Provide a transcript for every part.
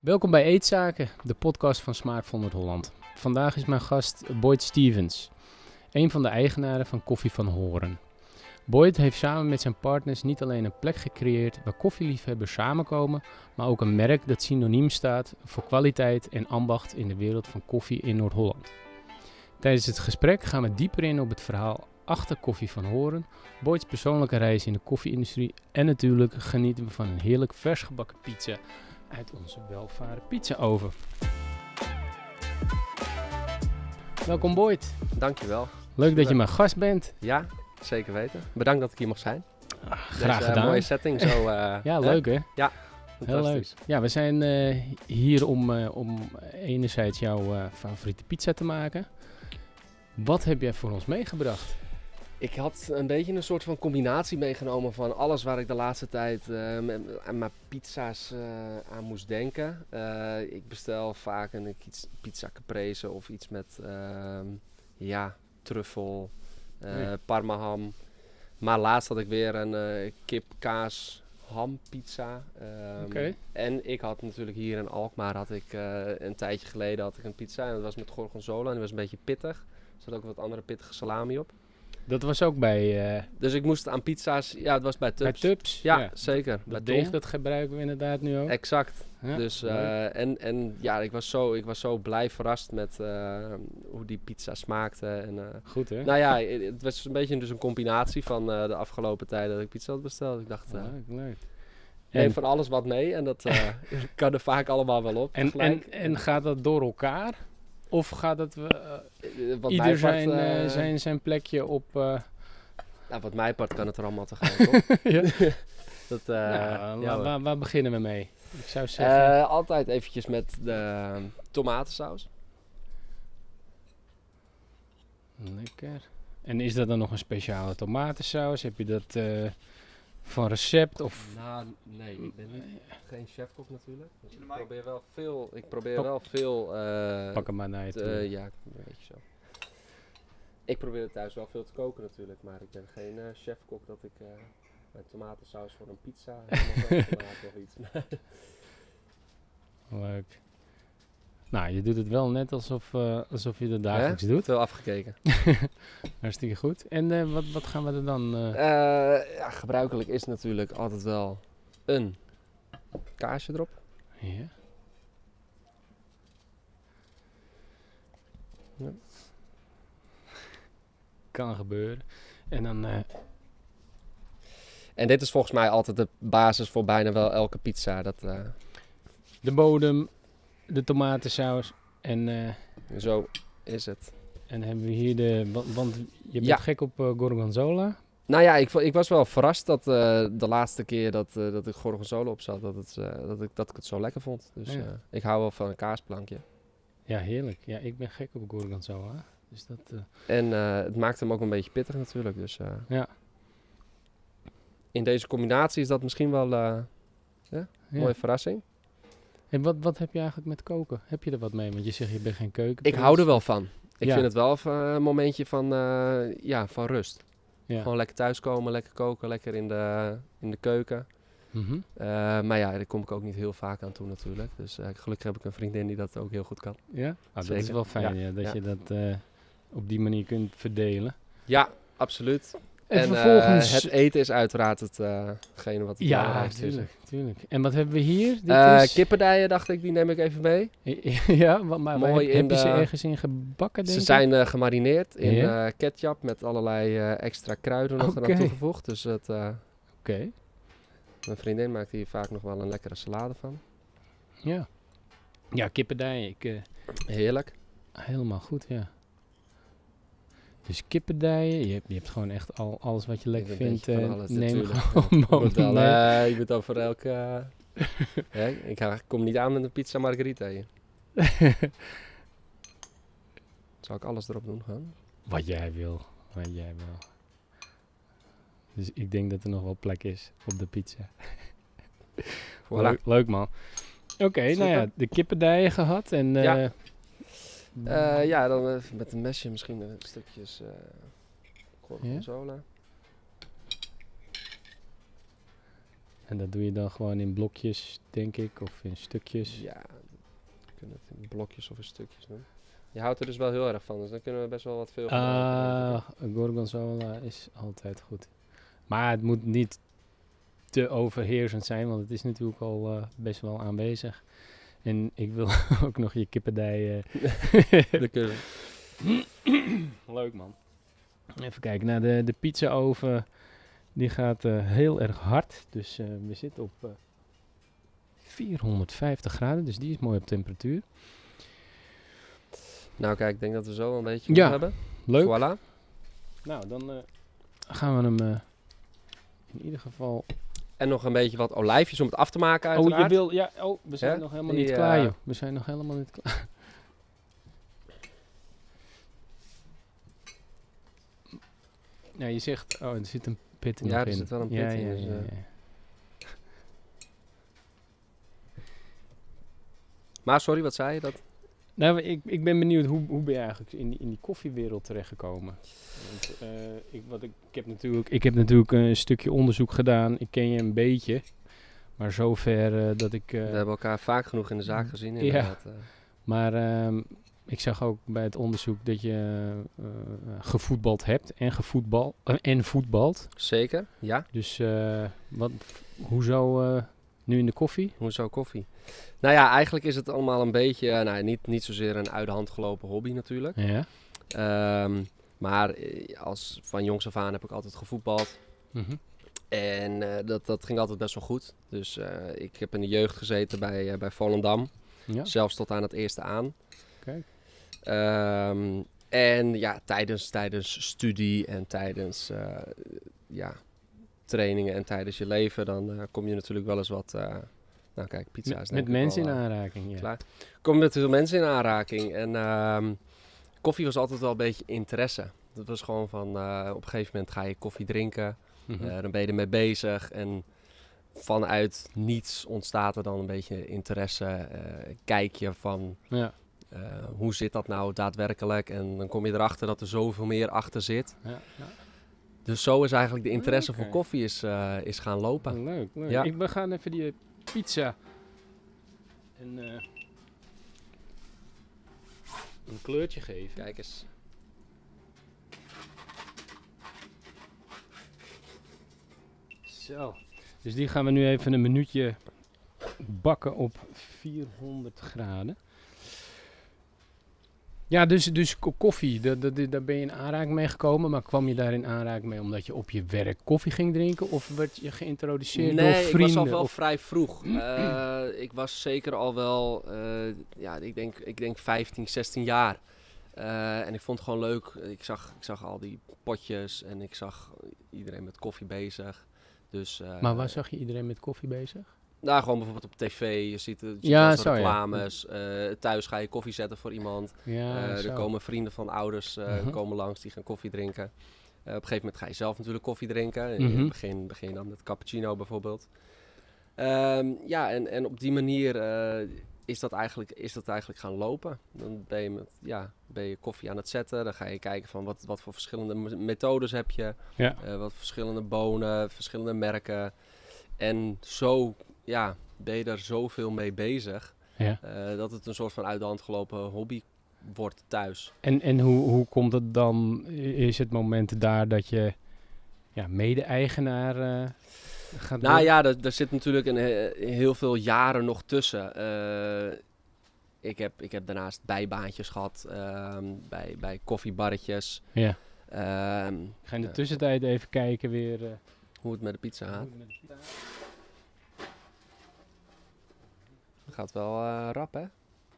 Welkom bij Eetzaken, de podcast van Smaakvol Noord-Holland. Vandaag is mijn gast Boyd Stevens, een van de eigenaren van Koffie van Horen. Boyd heeft samen met zijn partners niet alleen een plek gecreëerd waar koffieliefhebbers samenkomen, maar ook een merk dat synoniem staat voor kwaliteit en ambacht in de wereld van koffie in Noord-Holland. Tijdens het gesprek gaan we dieper in op het verhaal achter Koffie van Horen, Boyd's persoonlijke reis in de koffie-industrie en natuurlijk genieten we van een heerlijk vers gebakken pizza uit onze welvaren pizzaoven. Welkom Boyd. Dankjewel. Leuk dat je mijn gast bent. Ja, zeker weten. Bedankt dat ik hier mag zijn. Graag Deze gedaan. mooie setting zo. Ja, leuk hè? Ja, Heel leuk. fantastisch. Ja, we zijn hier om enerzijds jouw favoriete pizza te maken. Wat heb jij voor ons meegebracht? Ik had een beetje een soort van combinatie meegenomen van alles waar ik de laatste tijd aan mijn pizza's aan moest denken. Ik bestel vaak een pizza caprese of iets met truffel, parmaham. Maar laatst had ik weer een kip, kaas, ham pizza. Oké. En ik had natuurlijk hier in Alkmaar een tijdje geleden had ik een pizza en dat was met gorgonzola en die was een beetje pittig. Er zat ook wat andere pittige salami op. Dat was ook bij Dus ik moest aan pizza's, ja, het was bij Tubbs. Tubbs. Ja, zeker. Bij Dat deeg, Tom. dat gebruiken we inderdaad nu ook. Exact. Ja, Dus, leuk. en ja, ik was zo blij verrast met hoe die pizza smaakte. En, Goed hè? nou ja, het was een beetje dus een combinatie van de afgelopen tijden dat ik pizza had besteld. Ik dacht, Leuk, leuk. neem En- van alles wat mee en dat kan er vaak allemaal wel op. tegelijk. En gaat dat door elkaar? Of gaat het Wat ieder mij part, zijn plekje op... nou, wat mij part kan het er allemaal tegelijk op. ja? Dat, Nou, ja, hoor. waar beginnen we mee? Ik zou zeggen... Altijd eventjes met de tomatensaus. Lekker. En is dat dan nog een speciale tomatensaus? Heb je dat van recept? Of... Nou, nee, ik ben geen chefkok natuurlijk. Dus ik mic? probeer wel veel. Ik probeer Oh. wel veel. Pak hem maar naar je toe. Ja, een beetje zo. Ik probeer thuis wel veel te koken natuurlijk, maar ik ben geen chefkok dat ik mijn tomatensaus voor een pizza helemaal zelf maak of iets. Leuk. Nou, je doet het wel net alsof je dat dagelijks doet. Veel afgekeken. Hartstikke goed. En wat gaan we er dan... Ja, gebruikelijk is natuurlijk altijd wel een kaasje erop. Ja. Ja. Kan gebeuren. En dan... En dit is volgens mij altijd de basis voor bijna wel elke pizza. de bodem, de tomatensaus en Zo is het. dan hebben we hier want je bent Ja. gek op gorgonzola. Nou ja, ik was wel verrast dat de laatste keer dat ik gorgonzola op zat, dat ik het zo lekker vond. Dus Ja. ik hou wel van een kaasplankje. Ja, heerlijk. Ja, ik ben gek op gorgonzola. Dus dat... En het maakt hem ook een beetje pittig natuurlijk. Dus Ja. in deze combinatie is dat misschien wel een ja. mooie verrassing. En wat heb je eigenlijk met koken? Heb je er wat mee? Want je zegt je bent geen keuken. Ik hou er wel van. Ik Ja. vind het wel een momentje van rust. Ja. Gewoon lekker thuiskomen, lekker koken, lekker in de keuken. Mhm. Maar ja, daar kom ik ook niet heel vaak aan toe natuurlijk. Dus gelukkig heb ik een vriendin die dat ook heel goed kan. Ja? Ah, dat is Zeker. wel fijn, Ja, ja, dat ja. je dat op die manier kunt verdelen. Ja, absoluut. En vervolgens... het eten is uiteraard hetgene wat het ja, belangrijkste is. tuurlijk. En wat hebben we hier? Dit is... Kippendijen dacht ik, die neem ik even mee. ja, maar Mooi heb je ze in de- ergens in gebakken, denk Ze ik? zijn gemarineerd in Ja. ketchup met allerlei extra kruiden nog Oké. eraan toegevoegd. Dus Oké, mijn vriendin maakt hier vaak nog wel een lekkere salade van. ja. Ja, kippendijen. Heerlijk. Helemaal goed, ja. Dus kippendijen, je hebt gewoon echt alles wat je lekker Ik ben een vindt. beetje van alles, Neem natuurlijk. gewoon Je moet wel, mee. je moet over elke... ik kom niet aan met een pizza margherita hier. Zal ik alles erop doen gaan? Wat jij wil. Dus ik denk dat er nog wel plek is op de pizza. Voilà. Leuk man. Oké, nou Super. ja, de kippendijen gehad en... Ja. Ja, dan even met een mesje misschien stukjes gorgonzola. En dat doe je dan gewoon in blokjes, denk ik, of in stukjes. Ja, we kunnen het in blokjes of in stukjes doen. Je houdt er dus wel heel erg van, dus dan kunnen we best wel wat veel gebruiken. Gorgonzola is altijd goed. Maar het moet niet te overheersend zijn, want het is natuurlijk al best wel aanwezig. En ik wil ook nog je kippendij. Dat kunnen we. Leuk man. Even kijken, nou de pizzaoven die gaat heel erg hard. Dus we zitten op 450 graden, dus die is mooi op temperatuur. Nou kijk, ik denk dat we zo een beetje Ja, hebben. Leuk. Voilà. Nou, dan gaan we hem in ieder geval... En nog een beetje wat olijfjes om het af te maken uiteraard. Oh, je wil... Ja, we zijn Hè? nog helemaal Die, niet klaar, joh. We zijn nog helemaal niet klaar. Ja, je zegt... Oh, er zit een pit in. Ja, nog er in. zit wel een pit Ja, in, ja, dus, ja, ja. Maar sorry, wat zei je? Dat... Nou, ik ben benieuwd, hoe ben je eigenlijk in die koffiewereld terechtgekomen? Want, ik heb natuurlijk een stukje onderzoek gedaan. Ik ken je een beetje. Maar zover dat ik... We hebben elkaar vaak genoeg in de zaak gezien. Ja. Inderdaad. Maar ik zag ook bij het onderzoek dat je gevoetbald hebt en voetbalt. Zeker, ja. Dus hoezo nu in de koffie? Hoezo koffie? Nou ja, eigenlijk is het allemaal een beetje... niet zozeer een uit de hand gelopen hobby natuurlijk. Ja. Maar van jongs af aan heb ik altijd gevoetbald. Mhm. En dat ging altijd best wel goed. Dus ik heb in de jeugd gezeten bij Volendam. Ja. Zelfs tot aan het eerste aan. Kijk. En ja, tijdens studie en tijdens trainingen en tijdens je leven... dan kom je natuurlijk wel eens wat... nou kijk, pizza is Met mensen in aanraking, ja. klaar. Kom je met veel mensen in aanraking. En koffie was altijd wel een beetje interesse. Dat was gewoon van... op een gegeven moment ga je koffie drinken... Mhm. dan ben je ermee bezig en vanuit niets ontstaat er dan een beetje interesse. Kijk je van Ja. hoe zit dat nou daadwerkelijk en dan kom je erachter dat er zoveel meer achter zit. Ja, ja. Dus zo is eigenlijk de interesse Oké. voor koffie is gaan lopen. Leuk. Ja. We gaan even die pizza een kleurtje geven. Kijk eens. Zo. Dus die gaan we nu even een minuutje bakken op 400 graden. Ja, dus koffie, daar ben je in aanraking mee gekomen. Maar kwam je daar in aanraking mee omdat je op je werk koffie ging drinken? Of werd je geïntroduceerd door vrienden? Nee, ik was al wel of... vrij vroeg. Ik was zeker al wel, ik denk 15, 16 jaar. En ik vond het gewoon leuk. Ik zag al die potjes en ik zag iedereen met koffie bezig. Dus, Maar waar zag je iedereen met koffie bezig? Nou, gewoon bijvoorbeeld op tv. Je ziet Ja, wel zo, ja. reclames. Thuis ga je koffie zetten voor iemand. Ja, Er zo. komen vrienden van ouders komen langs die gaan koffie drinken. Op een gegeven moment ga je zelf natuurlijk koffie drinken. In het begin je dan met cappuccino bijvoorbeeld. En op die manier is dat eigenlijk gaan lopen. Dan ben je koffie aan het zetten. Dan ga je kijken van wat voor verschillende methodes heb je. Ja. Wat verschillende bonen, verschillende merken. En zo ben je daar zoveel mee bezig. Ja. Dat het een soort van uit de hand gelopen hobby wordt thuis. En hoe komt het dan? Is het moment daar dat je mede-eigenaar gaat Nou worden? ja, daar zit natuurlijk heel veel jaren nog tussen. Ik heb daarnaast bijbaantjes gehad bij koffiebarretjes. Ja. Ehm, Ik ga in de tussentijd even kijken weer. hoe het met de pizza gaat. Het gaat wel rap, hè?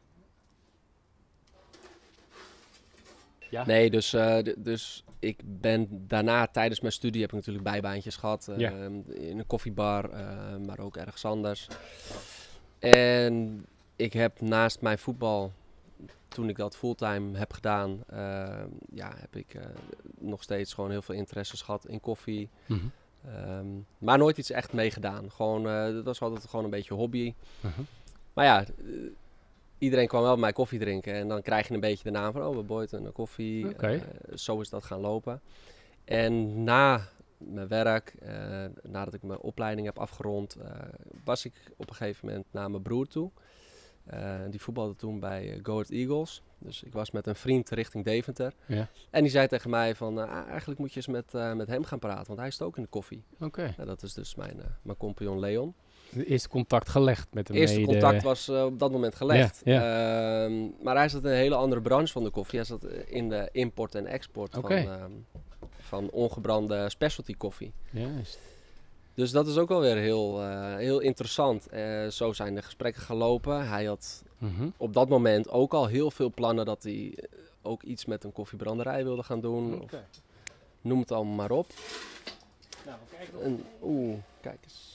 Ja. Nee, dus ik ben daarna, tijdens mijn studie, heb ik natuurlijk bijbaantjes gehad. Ja. In een koffiebar, maar ook ergens anders. En ik heb naast mijn voetbal, toen ik dat fulltime heb gedaan, heb ik nog steeds gewoon heel veel interesses gehad in koffie. Mhm. Maar nooit iets echt meegedaan. Gewoon, dat was altijd gewoon een beetje hobby. Mhm. Maar ja, iedereen kwam wel bij mij koffie drinken. En dan krijg je een beetje de naam van, Boyd en koffie. Oké. Zo is dat gaan lopen. En na mijn werk, nadat ik mijn opleiding heb afgerond, was ik op een gegeven moment naar mijn broer toe. Die voetbalde toen bij Go Ahead Eagles. Dus ik was met een vriend richting Deventer. Ja. En die zei tegen mij van, eigenlijk moet je eens met hem gaan praten, want hij zit ook in de koffie. Oké. Dat is dus mijn compagnon Leon. Het eerste contact gelegd met hem. Het eerste contact was op dat moment gelegd. Ja, maar hij zat in een hele andere branche van de koffie. Hij zat in de import en export van ongebrande specialty koffie. Juist. Dus dat is ook wel weer heel interessant. Zo zijn de gesprekken gelopen. Hij had op dat moment ook al heel veel plannen dat hij ook iets met een koffiebranderij wilde gaan doen. Of, noem het allemaal maar op. Nou, we kijken kijk eens.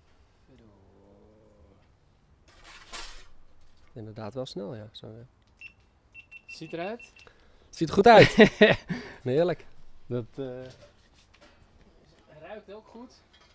Inderdaad wel snel, ja. Zo, ja. Ziet eruit? Ziet er goed uit. Heerlijk. Dat ruikt ook goed.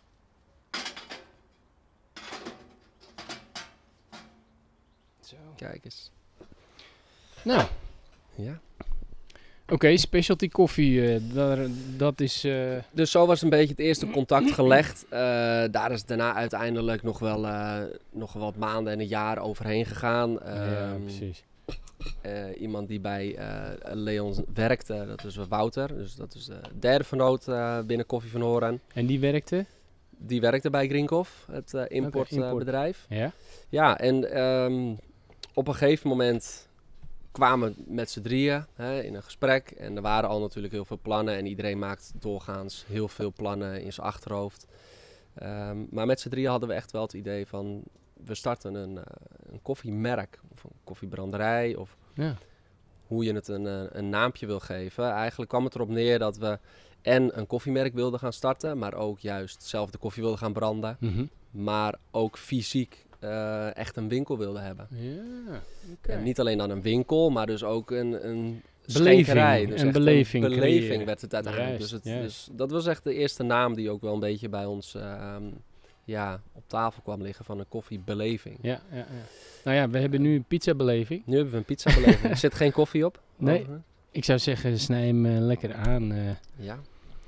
Zo. Kijk eens. Nou. Ja. Oké, specialty koffie, dat is... Dus zo was een beetje het eerste contact gelegd. Daar is daarna uiteindelijk nog wel wat maanden en een jaar overheen gegaan. Ja, precies. Iemand die bij Leon werkte, dat is Wouter. Dus dat is de derde vernoot binnen Koffie van Horen. En die werkte? Die werkte bij Greenkoff, het importbedrijf. Ja? Ja, en op een gegeven moment kwamen we met z'n drieën in een gesprek. En er waren al natuurlijk heel veel plannen. En iedereen maakt doorgaans heel veel plannen in zijn achterhoofd. Maar met z'n drieën hadden we echt wel het idee van... We starten een koffiemerk of een koffiebranderij. Of hoe je het een naampje wil geven. Eigenlijk kwam het erop neer dat we en een koffiemerk wilden gaan starten. Maar ook juist zelf de koffie wilden gaan branden. Maar ook fysiek echt een winkel wilden hebben. Ja, okay. En niet alleen dan een winkel, maar dus ook een beleving. schenkerij. Dus een beleving werd het uiteindelijk. Juist, dus dat was echt de eerste naam die ook wel een beetje bij ons op tafel kwam liggen van een koffiebeleving. Ja. Nou ja, we hebben nu een pizzabeleving. Nu hebben we een pizzabeleving. Er zit geen koffie op? Nee. Ik zou zeggen, snij hem lekker aan. Ja.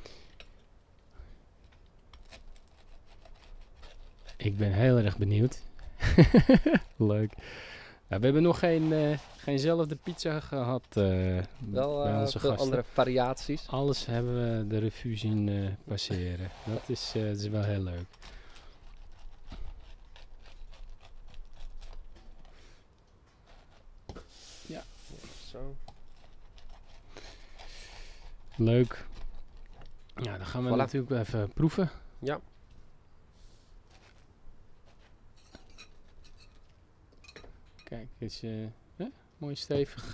Ik ben heel erg benieuwd. Leuk. Nou, we hebben nog geenzelfde pizza gehad wel bij onze veel gasten. andere variaties. Alles hebben we de revue zien passeren. Dat is wel heel leuk. Ja. Zo. Leuk. Ja, dan gaan we natuurlijk even proeven. Ja. Kijk, het is mooi stevig.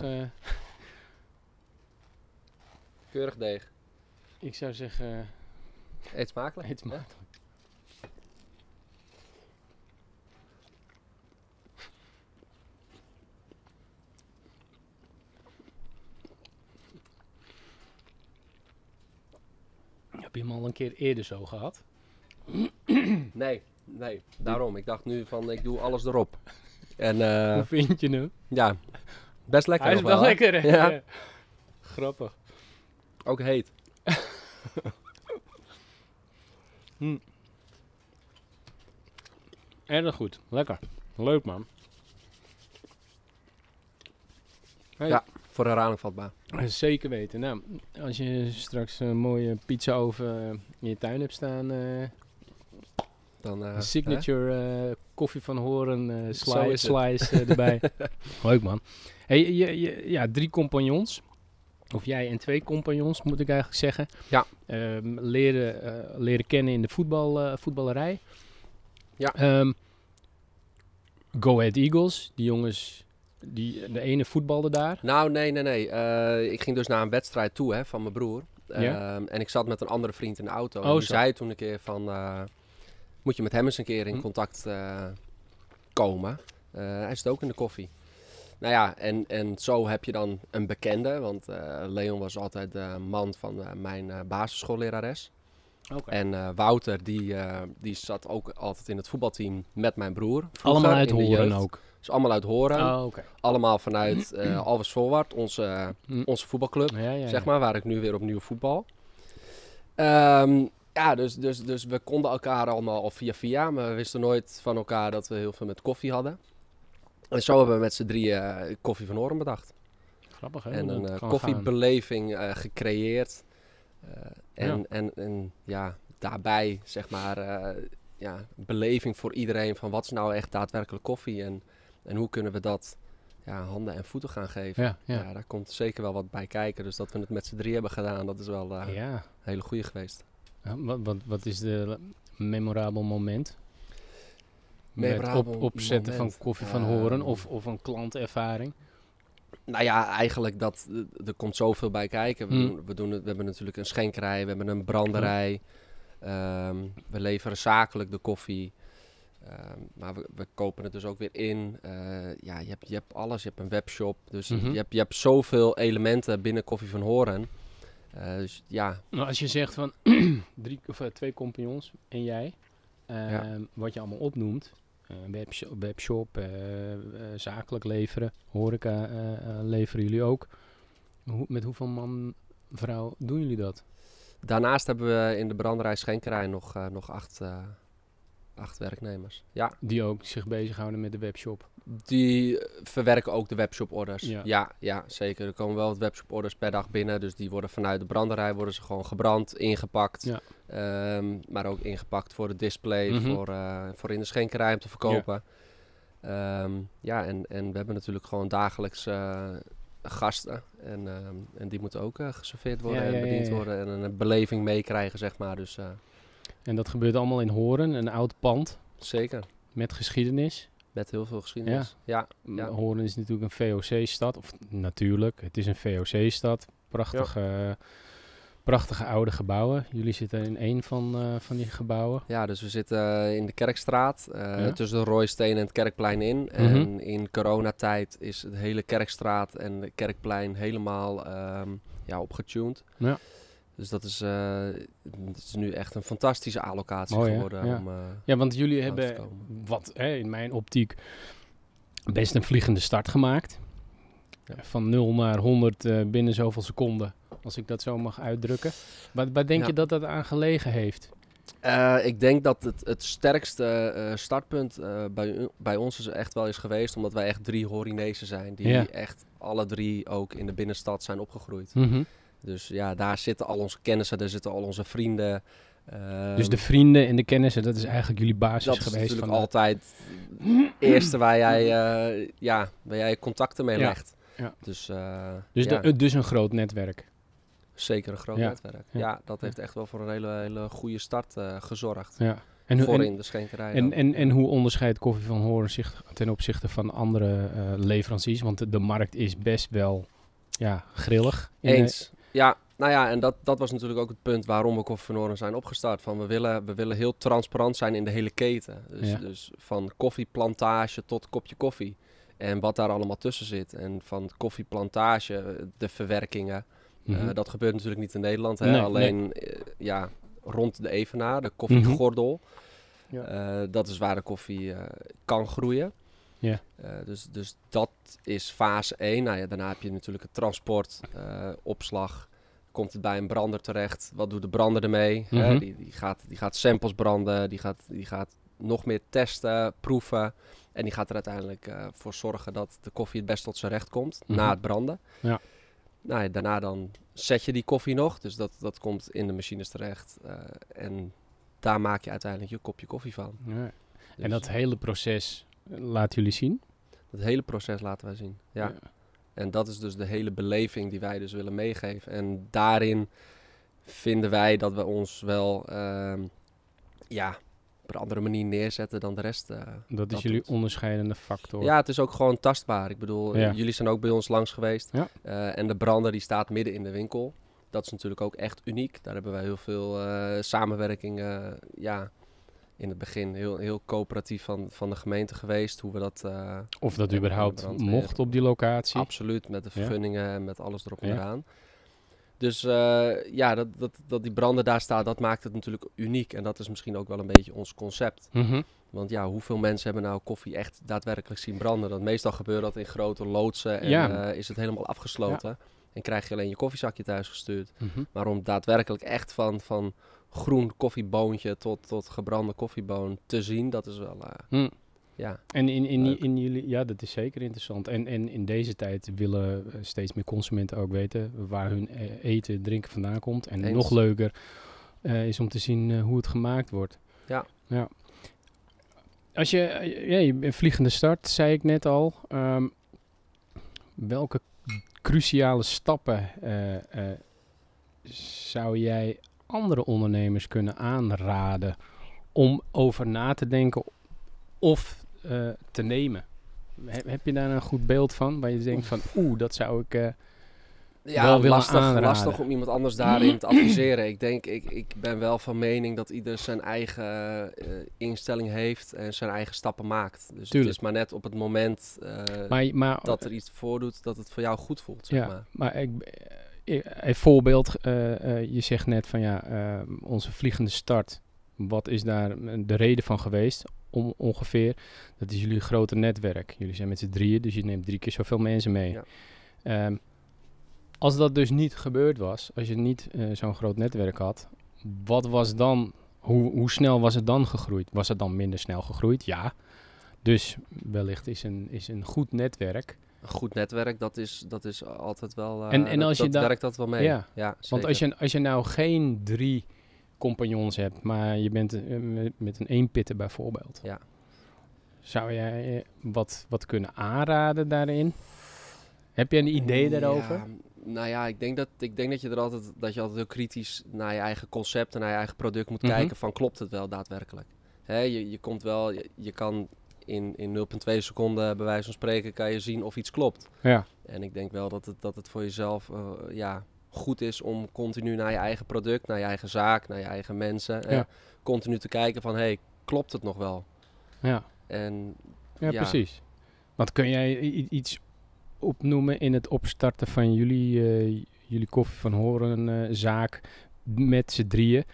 Keurig deeg. Ik zou zeggen... Eet smakelijk. Eet smakelijk. Heb je hem al een keer eerder zo gehad? Nee. Daarom. Ik dacht nu van, ik doe alles erop. En, hoe vind je hem? Ja, best lekker. Hij is wel lekker, hè? Ja. Grappig. Ook heet. Erg goed. Lekker. Leuk, man. Hey. Ja, voor herhaling vatbaar. Zeker weten. Nou, als je straks een mooie pizza oven in je tuin hebt staan... Dan, signature koffie van Horen slice erbij. Leuk, man. Hey, 3 compagnons. Of jij en 2 compagnons, moet ik eigenlijk zeggen. Ja. Leren kennen in de voetballerij. Ja. Go Ahead Eagles. Die jongens, de ene voetbalde daar. Nou, nee. Ik ging dus naar een wedstrijd toe van mijn broer. En ik zat met een andere vriend in de auto. En die zei toen een keer van... moet je met hem eens een keer in contact komen. Hij zit ook in de koffie. Nou ja, en zo heb je dan een bekende. Want Leon was altijd de man van mijn basisschoollerares. Okay. En Wouter, die zat ook altijd in het voetbalteam met mijn broer. Allemaal uit Horen ook? Dus allemaal uit Horen. Oh, okay. Allemaal vanuit Alves Voorwaard, onze voetbalclub. Ja. Zeg maar, waar ik nu weer opnieuw voetbal. Ja, dus we konden elkaar allemaal al via, maar we wisten nooit van elkaar dat we heel veel met koffie hadden. En zo hebben we met z'n drieën Koffie van Horen bedacht. Grappig, hè? En hoe dat een kan koffiebeleving gecreëerd. Ja. En daarbij, zeg maar, beleving voor iedereen van wat is nou echt daadwerkelijk koffie en hoe kunnen we dat handen en voeten gaan geven. Ja. Daar komt zeker wel wat bij kijken. Dus dat we het met z'n drie hebben gedaan, dat is wel een hele goede geweest. Wat is de memorabel moment? Memorabel Met opzetten moment. van Koffie van Horen of een klantervaring? Nou ja, eigenlijk er komt zoveel bij kijken. We hebben natuurlijk een schenkerij, we hebben een branderij. We leveren zakelijk de koffie. Maar we kopen het dus ook weer in. Je hebt alles. Je hebt een webshop. Dus je hebt zoveel elementen binnen Koffie van Horen. Dus ja. Nou, als je zegt van 2 compagnons en jij, wat je allemaal opnoemt, webshop, zakelijk leveren, horeca leveren jullie ook. Met hoeveel man, vrouw doen jullie dat? Daarnaast hebben we in de branderij schenkerij nog 8 werknemers. Ja. Die ook zich bezighouden met de webshop. Die verwerken ook de webshop-orders. Ja. Ja, zeker. Er komen wel wat webshop-orders per dag binnen. Dus die worden vanuit de branderij worden ze gewoon gebrand, ingepakt. Ja. Maar ook ingepakt voor het display, voor in de schenkerij om te verkopen. Ja. En we hebben natuurlijk gewoon dagelijks gasten. En die moeten ook geserveerd worden en bediend worden. En een beleving meekrijgen, zeg maar. Dus, en dat gebeurt allemaal in Horen, een oud pand. Zeker. Met geschiedenis. Met heel veel geschiedenis. Ja. Horen is natuurlijk een VOC-stad. Of natuurlijk, het is een VOC-stad. Prachtige oude gebouwen. Jullie zitten in één van die gebouwen. Ja, dus we zitten in de Kerkstraat. Tussen de Rooisteen en het Kerkplein in. En in coronatijd is de hele Kerkstraat en de Kerkplein helemaal opgetuned. Ja. Dus dat is nu echt een fantastische allocatie geworden. Ja, want jullie hebben, in mijn optiek, best een vliegende start gemaakt. Ja. Van 0 naar 100 binnen zoveel seconden, als ik dat zo mag uitdrukken. Waar denk je dat dat aan gelegen heeft? Ik denk dat het sterkste startpunt bij ons is echt wel is geweest, omdat wij echt 3 Horinezen zijn. Die echt alle 3 ook in de binnenstad zijn opgegroeid. Dus ja, daar zitten al onze kennissen, daar zitten al onze vrienden. Dus de vrienden en de kennissen, dat is eigenlijk jullie basis dat geweest? Dat is natuurlijk altijd het eerste waar jij contacten mee legt. Ja. Dus een groot netwerk? Zeker een groot netwerk. Ja, dat heeft echt wel voor een hele goede start gezorgd. Ja. In de schenkerij. En hoe onderscheidt Koffie van Horen zich ten opzichte van andere leveranciers? Want de markt is best wel grillig. Eens. Ja, nou ja, en dat was natuurlijk ook het punt waarom we Koffie van Horen zijn opgestart. Van we willen heel transparant zijn in de hele keten. Dus van koffieplantage tot kopje koffie. En wat daar allemaal tussen zit. En van koffieplantage, de verwerkingen. Dat gebeurt natuurlijk niet in Nederland. Hè? Alleen rond de Evenaar, de koffiegordel. Dat is waar de koffie kan groeien. Ja. Dus dat is fase 1. Nou ja, daarna heb je natuurlijk het transport, opslag. Komt het bij een brander terecht? Wat doet de brander ermee? Die gaat samples branden. Die gaat nog meer testen, proeven. En die gaat er uiteindelijk voor zorgen dat de koffie het best tot zijn recht komt. Na het branden. Ja. Nou ja, daarna dan zet je die koffie nog. Dus dat komt in de machines terecht. En daar maak je uiteindelijk je kopje koffie van. Ja. Dus en dat hele proces laten jullie zien? Het hele proces laten wij zien, ja. En dat is dus de hele beleving die wij dus willen meegeven. En daarin vinden wij dat we ons wel op een andere manier neerzetten dan de rest. Dat is jullie onderscheidende factor. Ja, het is ook gewoon tastbaar. Ik bedoel, jullie zijn ook bij ons langs geweest. Ja. En de brander die staat midden in de winkel. Dat is natuurlijk ook echt uniek. Daar hebben wij heel veel samenwerkingen in het begin heel coöperatief van de gemeente geweest. Hoe we dat... of dat überhaupt mocht op die locatie? Absoluut, met de vergunningen en met alles erop en eraan. Dus dat die brander daar staat, dat maakt het natuurlijk uniek. En dat is misschien ook wel een beetje ons concept. Want hoeveel mensen hebben nou koffie echt daadwerkelijk zien branden? Dat meestal gebeurt dat in grote loodsen en is het helemaal afgesloten. En krijg je alleen je koffiezakje thuis gestuurd. Maar om daadwerkelijk echt van groen koffieboontje tot gebrande koffieboon te zien. Dat is wel, ja. En in jullie, ja, dat is zeker interessant. En in deze tijd willen steeds meer consumenten ook weten waar hun eten, drinken vandaan komt. En Eens. nog leuker is om te zien hoe het gemaakt wordt. Ja. Als je bent vliegende start, zei ik net al. Welke cruciale stappen zou jij andere ondernemers kunnen aanraden om over na te denken of te nemen? Heb je daar een goed beeld van? Waar je denkt van, dat zou ik wel willen aanraden. Lastig om iemand anders daarin te adviseren. Ik ben wel van mening dat ieder zijn eigen instelling heeft en zijn eigen stappen maakt. Dus Tuurlijk. het is maar net op het moment Maar dat er iets voordoet dat het voor jou goed voelt. Zeg ja, maar een voorbeeld. Je zegt net van onze vliegende start. Wat is daar de reden van geweest? Ongeveer. Dat is jullie grote netwerk. Jullie zijn met z'n drieën, dus je neemt 3 keer zoveel mensen mee. Ja. Als dat dus niet gebeurd was, als je niet zo'n groot netwerk had, wat was dan, hoe snel was het dan gegroeid? Was het dan minder snel gegroeid? Ja. Dus wellicht is een goed netwerk. Een goed netwerk, dat is altijd wel... En als je werkt dat wel mee. Ja, Ja, want zeker. als je nou geen 3 compagnons hebt, maar je bent met een eenpitter bijvoorbeeld. Ja. Zou jij wat kunnen aanraden daarin? Heb je een idee daarover? Ja, nou ja, ik denk dat je altijd heel kritisch naar je eigen concept en naar je eigen product moet kijken van klopt het wel daadwerkelijk. Hè, je komt wel, je kan in 0,2 seconden bij wijze van spreken kan je zien of iets klopt. Ja. En ik denk wel dat het voor jezelf goed is om continu naar je eigen product, naar je eigen zaak, naar je eigen mensen, continu te kijken van klopt het nog wel? Ja. En Ja, precies. Want kun jij iets opnoemen in het opstarten van jullie Koffie van Horen zaak met z'n drieën?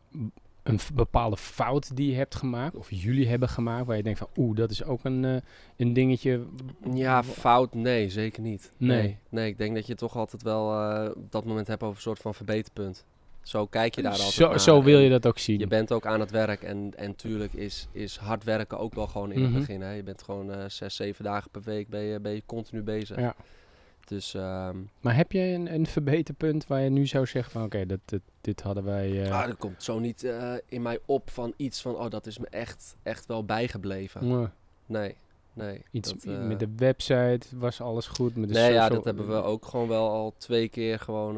Een bepaalde fout die je hebt gemaakt, of jullie hebben gemaakt, waar je denkt van dat is ook een dingetje. Ja, fout, nee, zeker niet. Nee, ik denk dat je toch altijd wel op dat moment hebt over een soort van verbeterpunt. Zo kijk je daar altijd naar. Zo wil je dat ook zien. Je bent ook aan het werk en tuurlijk is hard werken ook wel gewoon in het begin. Hè? Je bent gewoon 6, 7 dagen per week ben je continu bezig. Ja. Dus, maar heb je een verbeterpunt waar je nu zou zeggen van oké, dit hadden wij... er komt zo niet in mij op van iets van dat is me echt wel bijgebleven. Nee. Iets met de website was alles goed. Met de social... dat hebben we ook gewoon wel al 2 keer gewoon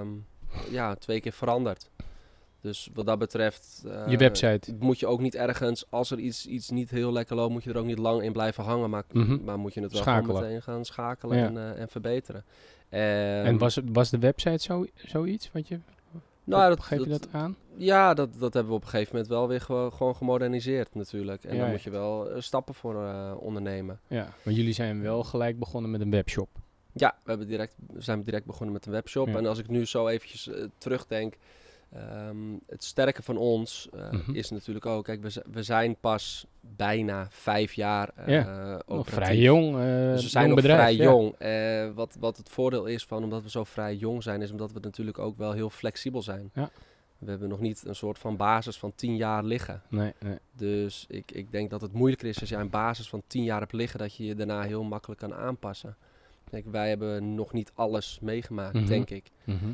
2 keer veranderd. Dus wat dat betreft... je website. Moet je ook niet ergens, als er iets niet heel lekker loopt, moet je er ook niet lang in blijven hangen. Maar moet je het wel gewoon meteen gaan schakelen en verbeteren. En was de website zoiets wat je... geef je dat aan? Ja, dat hebben we op een gegeven moment wel weer gewoon gemoderniseerd natuurlijk. En daar moet je wel stappen voor ondernemen. Ja, maar jullie zijn wel gelijk begonnen met een webshop. Ja, we zijn direct begonnen met een webshop. Ja. En als ik nu zo eventjes terugdenk... het sterke van ons is natuurlijk ook... Kijk, we zijn pas bijna 5 jaar nog vrij jong. Dus we zijn nog vrij jong. Wat het voordeel is van omdat we zo vrij jong zijn... is omdat we natuurlijk ook wel heel flexibel zijn. Ja. We hebben nog niet een soort van basis van 10 jaar liggen. Nee. Dus ik denk dat het moeilijker is als jij een basis van 10 jaar hebt liggen... dat je je daarna heel makkelijk kan aanpassen. Kijk, wij hebben nog niet alles meegemaakt, denk ik.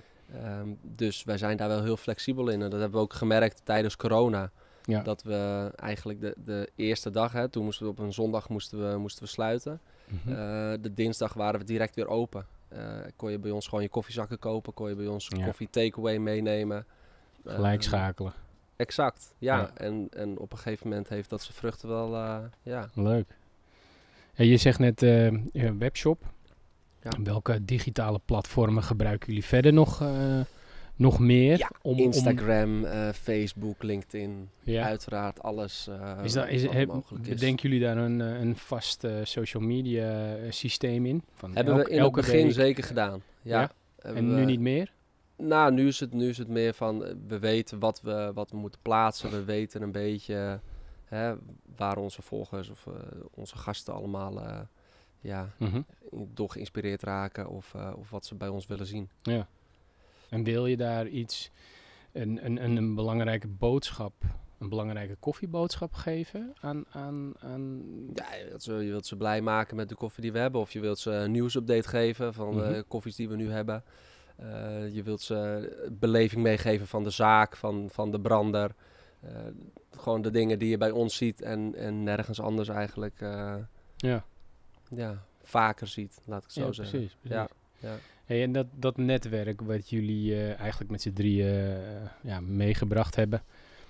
Dus wij zijn daar wel heel flexibel in. En dat hebben we ook gemerkt tijdens corona. Ja. Dat we eigenlijk de eerste dag, toen moesten we op een zondag moesten we sluiten. De dinsdag waren we direct weer open. Kon je bij ons gewoon je koffiezakken kopen. Kon je bij ons koffie takeaway meenemen. Gelijk schakelen. Exact, ja. En op een gegeven moment heeft dat zijn vruchten wel, Leuk. En je zegt net webshop. Ja. Welke digitale platformen gebruiken jullie verder nog meer? Ja, Instagram, Facebook, LinkedIn, uiteraard alles mogelijk is. Bedenken jullie daar een vast social media systeem in? Hebben we in het begin zeker gedaan. Ja. En nu niet meer? Nou, nu is het meer van, we weten wat we moeten plaatsen. We weten een beetje waar onze volgers of onze gasten allemaal... door geïnspireerd raken of wat ze bij ons willen zien. Ja. En wil je daar iets een belangrijke boodschap, een belangrijke koffieboodschap geven aan... Ja, je wilt ze blij maken met de koffie die we hebben. Of je wilt ze een nieuwsupdate geven van de koffies die we nu hebben. Je wilt ze beleving meegeven van de zaak, van de brander. Gewoon de dingen die je bij ons ziet en nergens anders eigenlijk vaker ziet, laat ik het zo zeggen. Precies. Ja. Hey, en dat netwerk wat jullie eigenlijk met z'n drieën meegebracht hebben.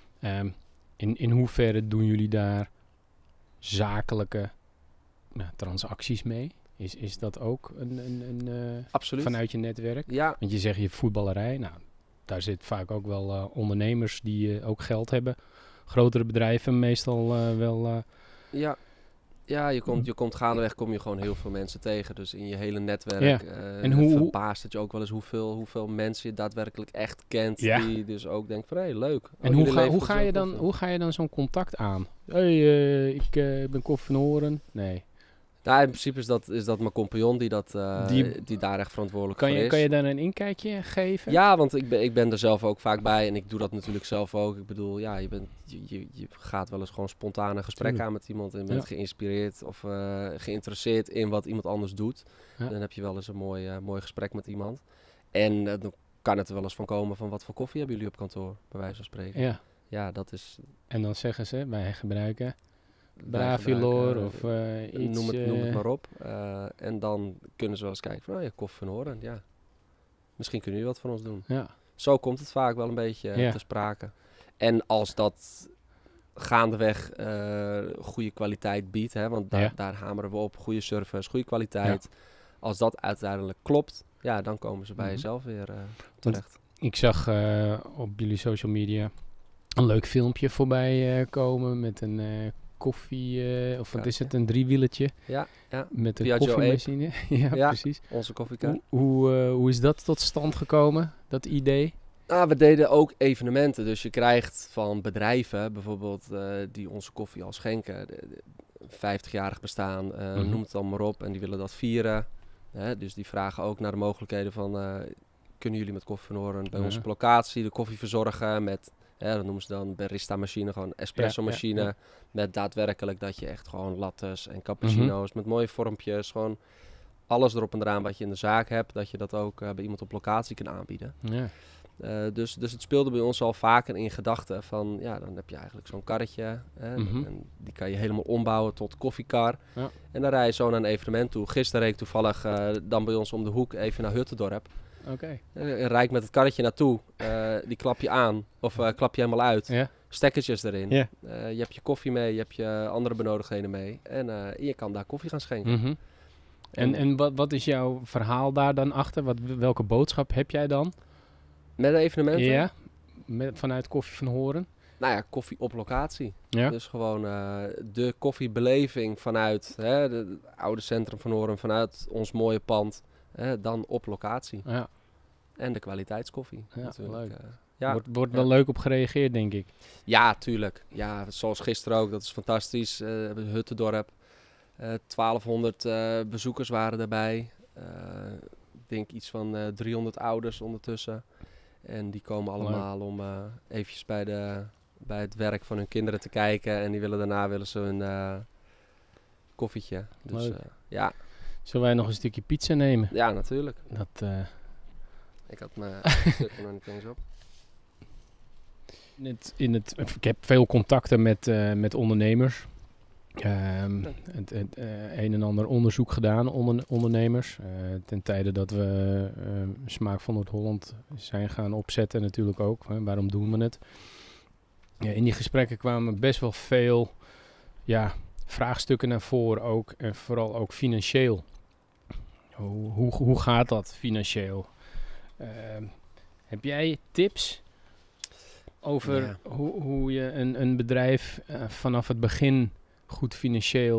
In hoeverre doen jullie daar zakelijke transacties mee? Is dat ook Absoluut. vanuit je netwerk? Ja. Want je zegt je voetballerij. Nou, daar zit vaak ook wel ondernemers die ook geld hebben. Grotere bedrijven meestal wel. Ja, je komt gaandeweg kom je gewoon heel veel mensen tegen. Dus in je hele netwerk En verbaast het je ook wel eens hoeveel mensen je daadwerkelijk echt kent. Ja. Die dus ook denkt van, hé, leuk. En hoe ga je dan zo'n contact aan? Ik ben Koffie van Horen. Nee. Nou, in principe is dat mijn compagnon die daar echt verantwoordelijk voor is. Kan je daar een inkijkje geven? Ja, want ik ben er zelf ook vaak bij en ik doe dat natuurlijk zelf ook. Ik bedoel, ja, je gaat wel eens gewoon spontaan een gesprek aan met iemand en bent geïnspireerd of geïnteresseerd in wat iemand anders doet. Ja. Dan heb je wel eens een mooi gesprek met iemand. En dan kan het er wel eens van komen van wat voor koffie hebben jullie op kantoor, bij wijze van spreken. Ja, dat is... En dan zeggen ze, wij gebruiken... Bravilor of iets. Noem het maar op. En dan kunnen ze wel eens kijken van, Koffie van Horen, ja. Misschien kunnen jullie wat van ons doen. Ja. Zo komt het vaak wel een beetje te sprake. En als dat gaandeweg goede kwaliteit biedt, hè, want daar hameren we op, goede service, goede kwaliteit. Ja. Als dat uiteindelijk klopt, dan komen ze bij jezelf weer terecht. Ik zag op jullie social media een leuk filmpje voorbij komen met een... koffie, of wat is het, een driewielertje? Ja. Met een koffiemachine. ja, precies. Onze koffiekar. Hoe is dat tot stand gekomen, dat idee? Nou, we deden ook evenementen. Dus je krijgt van bedrijven, bijvoorbeeld die onze koffie al schenken, 50-jarig bestaan, noem het dan maar op. En die willen dat vieren. Dus die vragen ook naar de mogelijkheden van, kunnen jullie met Koffie van Horen bij ons op locatie de koffie verzorgen met... dat noemen ze dan barista machine, gewoon espresso machine. Met daadwerkelijk dat je echt gewoon lattes en cappuccino's met mooie vormpjes. Gewoon alles erop en eraan wat je in de zaak hebt. Dat je dat ook bij iemand op locatie kan aanbieden. Ja. Dus het speelde bij ons al vaker in gedachten van... Ja, dan heb je eigenlijk zo'n karretje. En die kan je helemaal ombouwen tot koffiekar. Ja. En dan rij je zo naar een evenement toe. Gisteren reed ik toevallig dan bij ons om de hoek even naar Huttendorp. Okay. Rijd met het karretje naartoe, die klap je aan of klap je helemaal uit, stekkertjes erin. Je hebt je koffie mee, je hebt je andere benodigdheden mee en je kan daar koffie gaan schenken. En wat is jouw verhaal daar dan achter? Welke boodschap heb jij dan? Met de evenementen? Ja, vanuit Koffie van Horen? Nou ja, koffie op locatie. Ja. Dus gewoon de koffiebeleving vanuit het oude centrum van Horen, vanuit ons mooie pand. Dan op locatie. Ja. En de kwaliteitskoffie. Ja, natuurlijk. Leuk. Wordt wel leuk op gereageerd, denk ik. Ja, tuurlijk. Ja, zoals gisteren ook. Dat is fantastisch. Huttendorp. 1200 bezoekers waren erbij. Ik denk iets van 300 ouders ondertussen. En die komen allemaal om eventjes bij het werk van hun kinderen te kijken. En die willen ze hun koffietje. Dus ja. Zullen wij nog een stukje pizza nemen? Ja, natuurlijk. Ik had mijn stukje nog niet eens op. Ik heb veel contacten met ondernemers. Het een en ander onderzoek gedaan, ondernemers. Ten tijde dat we Smaak van Noord-Holland zijn gaan opzetten natuurlijk ook. Waarom doen we het? In die gesprekken kwamen best wel veel vraagstukken naar voren ook. En vooral ook financieel. Hoe gaat dat financieel? Heb jij tips over hoe je een bedrijf vanaf het begin goed financieel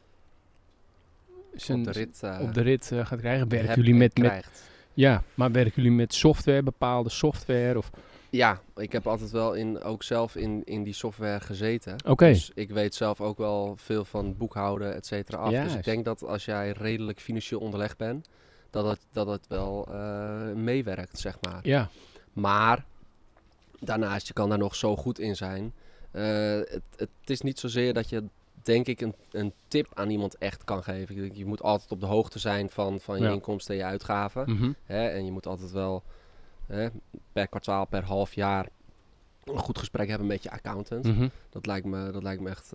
op de rit gaat krijgen? Werken jullie werken jullie met software, bepaalde software? Of? Ja, ik heb altijd wel ook zelf in die software gezeten. Okay. Dus ik weet zelf ook wel veel van boekhouden, et cetera, af. Dus ik denk dat als jij redelijk financieel onderlegd bent, dat het wel meewerkt, zeg maar. Ja. Maar Daarnaast, je kan daar nog zo goed in zijn. Het is niet zozeer dat je, denk ik, een tip aan iemand echt kan geven. Je moet altijd op de hoogte zijn van je inkomsten en je uitgaven. Hè? En je moet altijd wel per kwartaal, per half jaar een goed gesprek hebben met je accountant. Dat lijkt me echt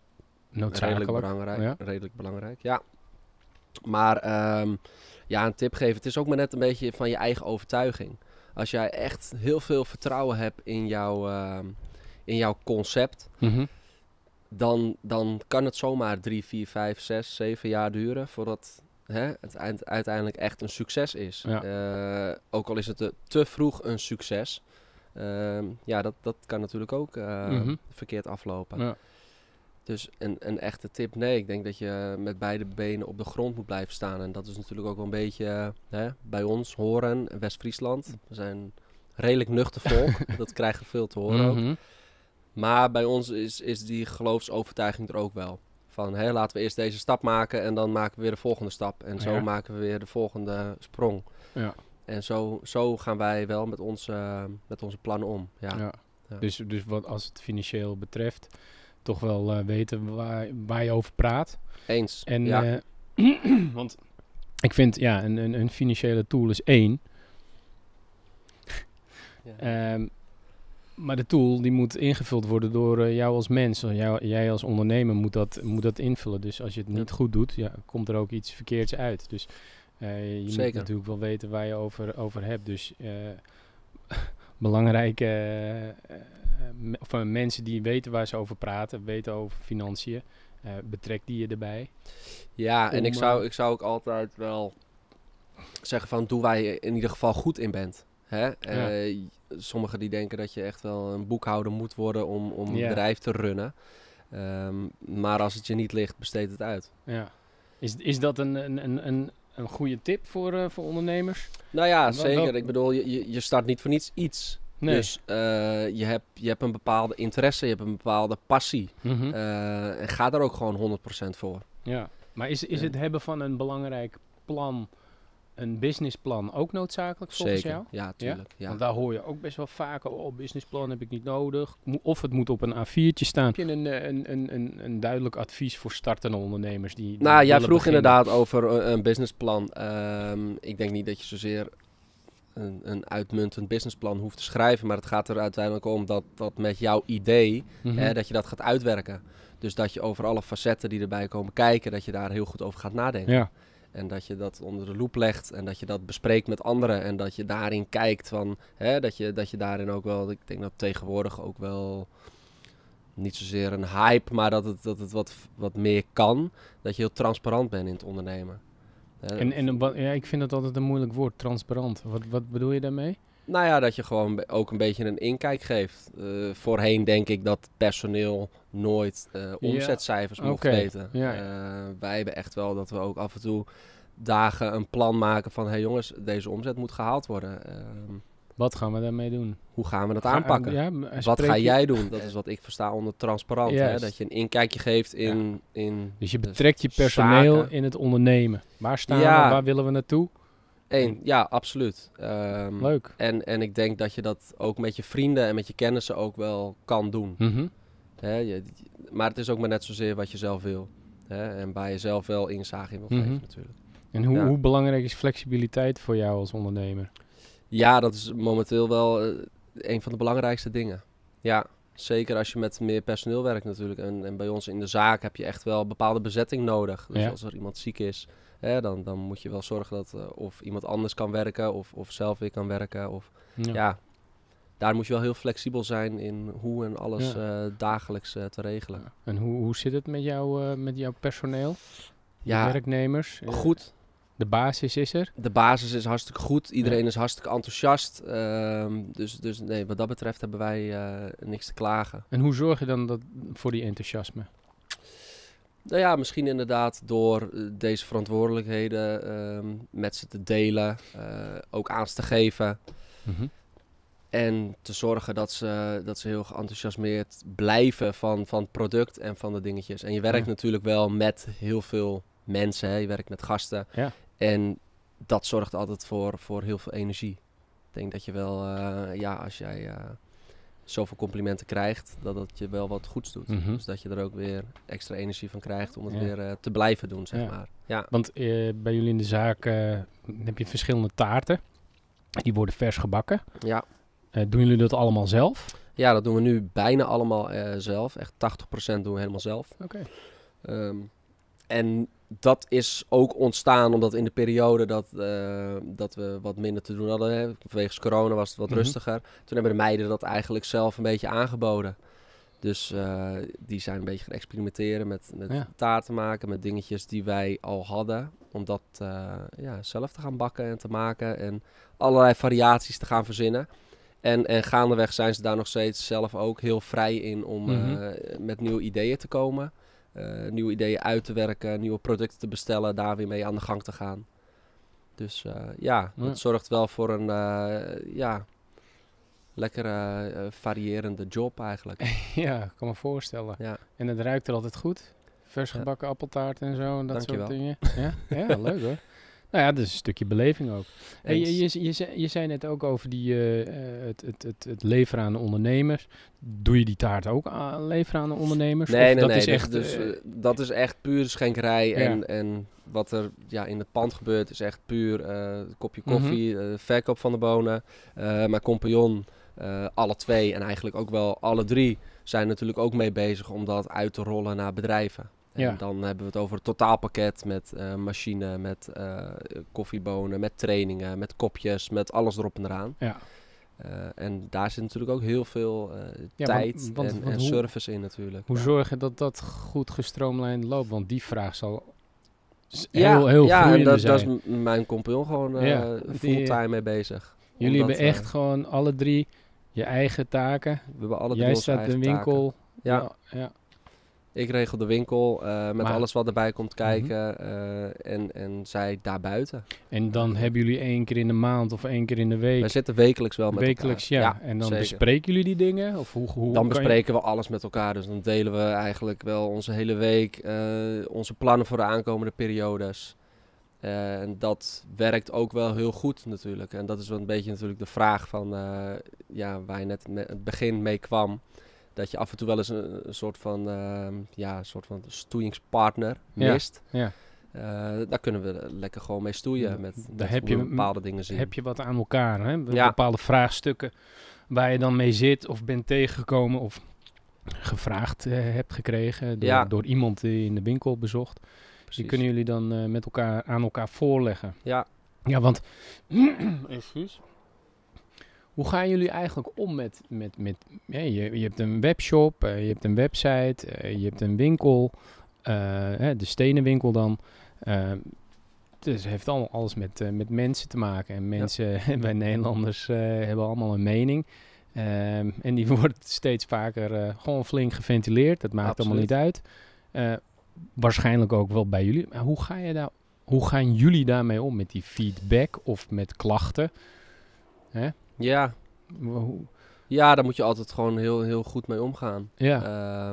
redelijk belangrijk. Ja. Maar een tip geven. Het is ook maar net een beetje van je eigen overtuiging. Als jij echt heel veel vertrouwen hebt in jouw concept, dan kan het zomaar 3, 4, 5, 6, 7 jaar duren voordat het uiteindelijk echt een succes is. Ja. Ook al is het te vroeg een succes, dat kan natuurlijk ook verkeerd aflopen. Ja. Dus een echte tip, nee. Ik denk dat je met beide benen op de grond moet blijven staan. En dat is natuurlijk ook wel een beetje bij ons, Horen en West-Friesland. We zijn redelijk nuchter volk. Dat krijgen we veel te horen ook. Maar bij ons is die geloofsovertuiging er ook wel. Van laten we eerst deze stap maken en dan maken we weer de volgende stap. En zo maken we weer de volgende sprong. Ja. En zo gaan wij wel met onze plannen om. Ja. Ja. Ja. Dus wat als het financieel betreft, toch wel weten waar je over praat. Eens. En, want ik vind, een financiële tool is één. Ja. Maar de tool die moet ingevuld worden door jou als mens. Jij als ondernemer moet dat invullen. Dus als je het niet goed doet, komt er ook iets verkeerds uit. Dus je moet natuurlijk wel weten waar je over hebt. Dus belangrijke mensen die weten waar ze over praten, weten over financiën, betrek die je erbij. Ja, en ik zou ook altijd wel zeggen van, doe waar je in ieder geval goed in bent. Sommigen die denken dat je echt wel een boekhouder moet worden om een bedrijf te runnen. Maar als het je niet ligt, besteed het uit. Ja. Is dat een goede tip voor ondernemers? Nou ja, zeker. Ik bedoel, je start niet voor niets iets. Nee. Dus je hebt een bepaalde interesse, je hebt een bepaalde passie. En ga daar ook gewoon 100% voor. Ja, maar is het hebben van een belangrijk plan, een businessplan, ook noodzakelijk volgens jou? Ja, tuurlijk. Ja? Want daar hoor je ook best wel vaak, businessplan heb ik niet nodig. Of het moet op een A4'tje staan. Heb je een duidelijk advies voor startende ondernemers? Jij vroeg inderdaad over een businessplan. Ik denk niet dat je zozeer een uitmuntend businessplan hoeft te schrijven. Maar het gaat er uiteindelijk om dat met jouw idee, dat je dat gaat uitwerken. Dus dat je over alle facetten die erbij komen kijken, dat je daar heel goed over gaat nadenken. Ja. En dat je dat onder de loep legt en dat je dat bespreekt met anderen. En dat je daarin kijkt van, dat je daarin ook wel, ik denk dat tegenwoordig ook wel, niet zozeer een hype, maar dat het wat meer kan. Dat je heel transparant bent in het ondernemen. Ik vind dat altijd een moeilijk woord, transparant. Wat bedoel je daarmee? Nou ja, dat je gewoon ook een beetje een inkijk geeft. Voorheen denk ik dat personeel nooit omzetcijfers mocht weten. Ja. Wij hebben echt wel dat we ook af en toe dagen een plan maken van, hey jongens, deze omzet moet gehaald worden. Wat gaan we daarmee doen? Hoe gaan we dat aanpakken? Wat ga jij doen? Dat is wat ik versta onder transparant. Dat je een inkijkje geeft in dus je betrekt je personeel zaken in het ondernemen. Waar staan we? Waar willen we naartoe? Ja, absoluut. Leuk. En ik denk dat je dat ook met je vrienden en met je kennissen ook wel kan doen. Maar het is ook maar net zozeer wat je zelf wil. En waar je zelf wel inzage in wil geven natuurlijk. En hoe belangrijk is flexibiliteit voor jou als ondernemer? Ja, dat is momenteel wel een van de belangrijkste dingen. Ja, zeker als je met meer personeel werkt natuurlijk. En bij ons in de zaak heb je echt wel bepaalde bezetting nodig. Dus als er iemand ziek is, dan moet je wel zorgen dat of iemand anders kan werken of zelf weer kan werken. Daar moet je wel heel flexibel zijn in hoe en alles dagelijks te regelen. Ja. En hoe zit het met jouw personeel? Werknemers? Goed. De basis is er? De basis is hartstikke goed. Iedereen is hartstikke enthousiast. Dus nee, wat dat betreft hebben wij niks te klagen. En hoe zorg je dan voor die enthousiasme? Nou ja, misschien inderdaad door deze verantwoordelijkheden met ze te delen. Ook aan ze te geven. En te zorgen dat ze heel geenthousiasmeerd blijven van het product en van de dingetjes. En je werkt natuurlijk wel met heel veel mensen. Je werkt met gasten. Ja. En dat zorgt altijd voor heel veel energie. Ik denk dat je wel, als jij zoveel complimenten krijgt, dat het je wel wat goeds doet. Mhm. Dus dat je er ook weer extra energie van krijgt om het Ja. weer te blijven doen, zeg Ja. maar. Ja. Want bij jullie in de zaak heb je verschillende taarten. Die worden vers gebakken. Ja. Doen jullie dat allemaal zelf? Ja, dat doen we nu bijna allemaal zelf. Echt 80% doen we helemaal zelf. Oké. En dat is ook ontstaan omdat in de periode dat we wat minder te doen hadden, hè, vanwege corona was het wat Mhm. rustiger. Toen hebben de meiden dat eigenlijk zelf een beetje aangeboden. Dus die zijn een beetje gaan experimenteren met Ja. taarten maken, met dingetjes die wij al hadden. Om dat zelf te gaan bakken en te maken en allerlei variaties te gaan verzinnen. En gaandeweg zijn ze daar nog steeds zelf ook heel vrij in om met nieuwe ideeën te komen. Nieuwe ideeën uit te werken, nieuwe producten te bestellen, daar weer mee aan de gang te gaan. Dus dat zorgt wel voor een lekkere variërende job eigenlijk. Ja, ik kan me voorstellen. Ja. En het ruikt er altijd goed. Vers gebakken appeltaart en zo en dat Dankjewel. soort dingen. Ja, ja, leuk hoor. Nou ja, dat is een stukje beleving ook. Hey, je zei net ook over het leveren aan de ondernemers. Doe je die taart ook leveren aan de ondernemers? Nee, Of dat nee. is echt, dat is echt puur schenkerij. Ja. En wat er in het pand gebeurt is echt puur kopje koffie, verkoop van de bonen. Mijn compagnon, alle twee en eigenlijk ook wel alle drie zijn natuurlijk ook mee bezig om dat uit te rollen naar bedrijven. En dan hebben we het over het totaalpakket met machine, met koffiebonen, met trainingen, met kopjes, met alles erop en eraan. Ja. En daar zit natuurlijk ook heel veel tijd en service in natuurlijk. Hoe zorg je dat dat goed gestroomlijnd loopt? Want die vraag zal heel groeiende en zijn. daar is mijn compagnon gewoon fulltime mee bezig. Jullie hebben echt gewoon alle drie je eigen taken. We hebben alle drie Jij onze staat in de eigen winkel. taken. Ja. Ik regel de winkel met alles wat erbij komt kijken en zij daarbuiten. En dan hebben jullie 1 keer in de maand of 1 keer in de week? Wij zitten wekelijks wel met wekelijks, elkaar. Ja. En dan zeker. bespreken jullie die dingen? Of hoe dan bespreken we alles met elkaar. Dus dan delen we eigenlijk wel onze hele week, onze plannen voor de aankomende periodes. En dat werkt ook wel heel goed natuurlijk. En dat is wel een beetje natuurlijk de vraag van waar je net het begin mee kwam. Dat je af en toe wel eens een soort van stoeiingspartner mist. Ja. Daar kunnen we lekker gewoon mee stoeien met heb hoe je we bepaalde dingen zien. Heb je wat aan elkaar, hè? Bepaalde vraagstukken waar je dan mee zit of bent tegengekomen of gevraagd hebt gekregen door iemand die in de winkel bezocht. Die kunnen jullie dan met elkaar aan elkaar voorleggen. Ja. Ja, want excuus. Hoe gaan jullie eigenlijk om met je hebt een webshop, je hebt een website, je hebt een winkel, de stenenwinkel dan. Dus het heeft allemaal alles met mensen te maken. En mensen, wij Nederlanders hebben allemaal een mening. En die wordt steeds vaker gewoon flink geventileerd. Dat maakt allemaal niet uit. Waarschijnlijk ook wel bij jullie. Maar hoe gaan jullie daarmee om met die feedback of met klachten? Hè? Ja. Ja, daar moet je altijd gewoon heel, heel goed mee omgaan. Ja.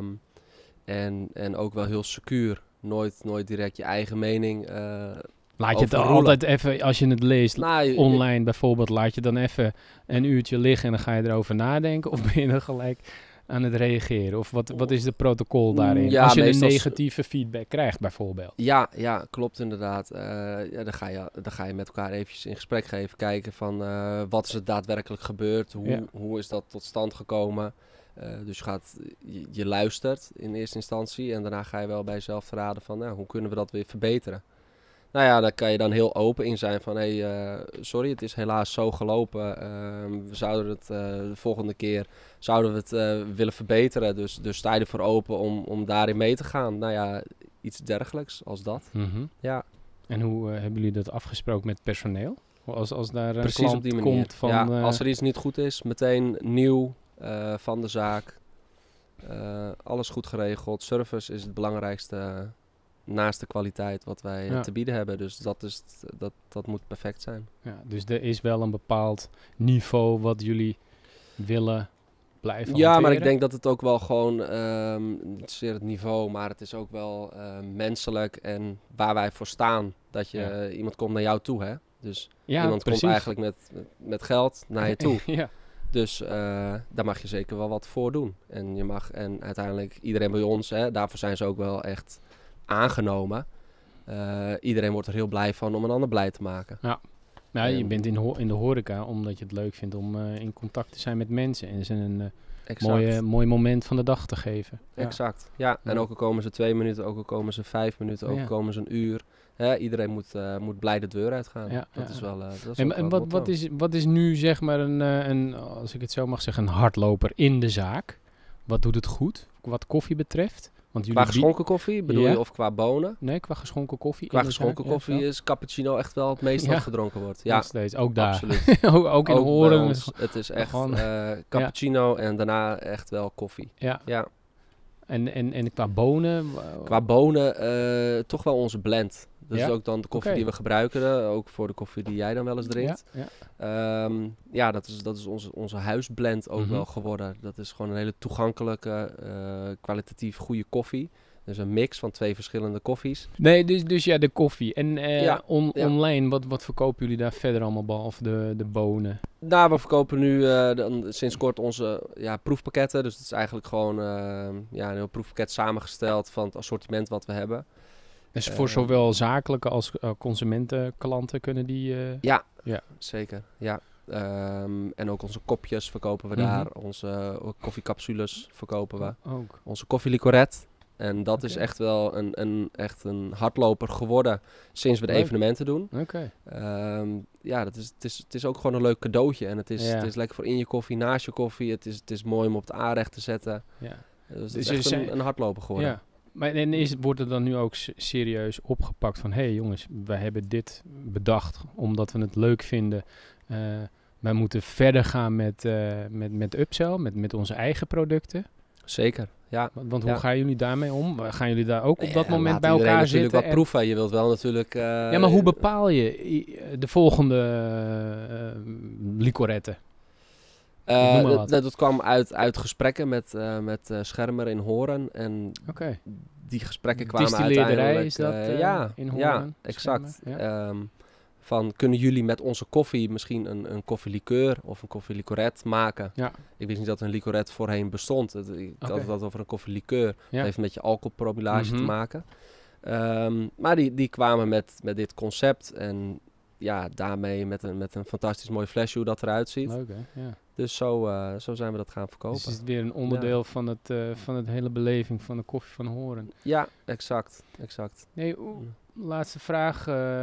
En ook wel heel secuur. Nooit direct je eigen mening laat je het altijd even, als je het leest, online bijvoorbeeld, laat je dan even een uurtje liggen en dan ga je erover nadenken? Of ben je dan gelijk aan het reageren? Of wat is de protocol daarin? Ja, als je een negatieve feedback krijgt bijvoorbeeld. Ja, klopt inderdaad. Dan ga je met elkaar eventjes in gesprek geven. Kijken van wat is er daadwerkelijk gebeurd? Hoe is dat tot stand gekomen? Dus je luistert in eerste instantie. En daarna ga je wel bij jezelf te raden van hoe kunnen we dat weer verbeteren? Nou ja, daar kan je dan heel open in zijn van sorry, het is helaas zo gelopen. We zouden het de volgende keer willen verbeteren. Dus sta je ervoor open om daarin mee te gaan. Nou ja, iets dergelijks als dat. Mm-hmm. Ja. En hoe hebben jullie dat afgesproken met personeel? Als daar een precies klant op die manier komt van... als er iets niet goed is, meteen nieuw van de zaak. Alles goed geregeld. Service is het belangrijkste naast de kwaliteit wat wij te bieden hebben. Dus dat moet perfect zijn. Ja, dus er is wel een bepaald niveau wat jullie willen blijven hanteren. Maar ik denk dat het ook wel gewoon, niet zozeer het niveau, maar het is ook wel menselijk en waar wij voor staan. Dat iemand komt naar jou toe, hè. Dus iemand komt eigenlijk met geld naar je toe. Dus daar mag je zeker wel wat voor doen. En uiteindelijk iedereen bij ons, daarvoor zijn ze ook wel echt aangenomen. Iedereen wordt er heel blij van om een ander blij te maken. Ja. Nou, je bent in de horeca omdat je het leuk vindt om in contact te zijn met mensen. En ze een mooi moment van de dag te geven. Exact, ja. En ook al komen ze 2 minuten, ook al komen ze 5 minuten, ook al komen ze 1 uur. Iedereen moet blij de deur uitgaan. Dat is wel... En wat is nu zeg maar een, als ik het zo mag zeggen, een hardloper in de zaak? Wat doet het goed, wat koffie betreft? Want qua geschonken koffie bedoel je of qua bonen? Nee, qua geschonken koffie. Qua geschonken koffie is cappuccino echt wel het meest wat gedronken wordt. Ja, nog steeds. Ook daar. Absoluut. ook in Horen. Het is echt cappuccino en daarna echt wel koffie. Ja. En qua bonen? Qua bonen toch wel onze blend. Dat is ook dan de koffie die we gebruiken. Ook voor de koffie die jij dan wel eens drinkt. Dat is onze huisblend ook wel geworden. Dat is gewoon een hele toegankelijke, kwalitatief goede koffie. Dus een mix van 2 verschillende koffies. Nee, dus de koffie. En online, wat verkopen jullie daar verder allemaal behalve de bonen? Nou, we verkopen nu sinds kort onze proefpakketten. Dus het is eigenlijk gewoon een heel proefpakket samengesteld van het assortiment wat we hebben. Dus voor zowel zakelijke als consumentenklanten kunnen die... Ja, zeker. Ja. En ook onze kopjes verkopen we daar. Onze koffiecapsules verkopen we. Ook. Onze koffielicoret. En dat is echt wel een hardloper geworden sinds we de evenementen doen. Het is ook gewoon een leuk cadeautje. En het is lekker voor in je koffie, naast je koffie. Het is mooi om op het aanrecht te zetten. Ja. Dus het is echt een hardloper geworden. Ja. Maar wordt het dan nu ook serieus opgepakt van... Hé jongens, wij hebben dit bedacht omdat we het leuk vinden. Wij moeten verder gaan met upsell, met onze eigen producten. Zeker, ja. Want hoe gaan jullie daarmee om? Gaan jullie daar ook op dat moment bij elkaar zitten? Natuurlijk wat proeven. Je wilt wel natuurlijk... maar hoe bepaal je de volgende licorette? Dat kwam uit gesprekken met Schermer in Horen. En die gesprekken kwamen uiteindelijk... is dat in Horen? Ja, exact. Van, kunnen jullie met onze koffie misschien een koffielikeur of een koffielicoret maken? Ja. Ik wist niet dat een licoret voorheen bestond. Ik had het over een koffielikeur. Dat heeft met je alcoholpromillage te maken. Maar die kwamen met dit concept. En daarmee met een fantastisch mooi flesje hoe dat eruit ziet. Dus zo zijn we dat gaan verkopen. Dus is het weer een onderdeel van het hele beleving van de koffie van Horen? Ja, exact. Nee, laatste vraag.